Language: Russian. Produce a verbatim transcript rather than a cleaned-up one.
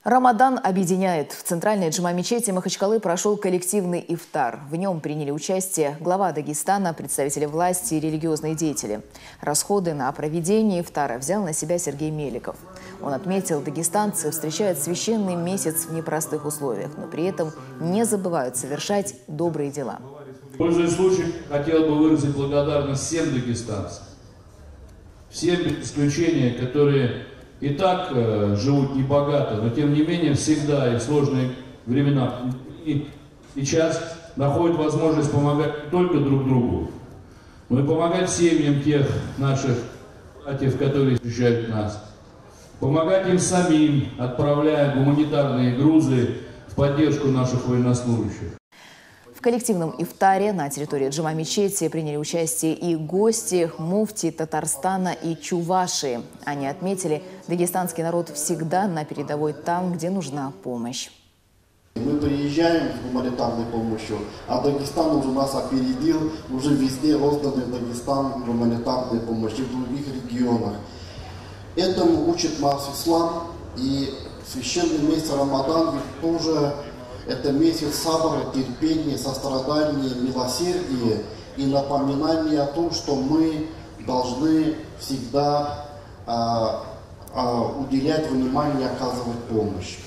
Рамадан объединяет. В центральной джума-мечети Махачкалы прошел коллективный ифтар. В нем приняли участие глава Дагестана, представители власти и религиозные деятели. Расходы на проведение ифтара взял на себя Сергей Меликов. Он отметил, дагестанцы встречают священный месяц в непростых условиях, но при этом не забывают совершать добрые дела. Пользуясь случаем, хотел бы выразить благодарность всем дагестанцам, всем без исключения, которые и так э, живут небогато, но тем не менее всегда и в сложные времена и сейчас находят возможность помогать не только друг другу, но и помогать семьям тех наших братьев, которые защищают нас. Помогать им самим, отправляя гуманитарные грузы в поддержку наших военнослужащих. В коллективном ифтаре на территории джума-мечети приняли участие и гости, муфти Татарстана и Чувашии. Они отметили, дагестанский народ всегда на передовой там, где нужна помощь. Мы приезжаем с гуманитарной помощью, а Дагестан уже нас опередил, уже везде розданы в Дагестан гуманитарные помощи в других регионах. Этому учит нас ислам, и священный месяц Рамадан ведь тоже это месяц сабра, терпения, сострадания, милосердия и напоминания о том, что мы должны всегда а, а, уделять внимание, оказывать помощь.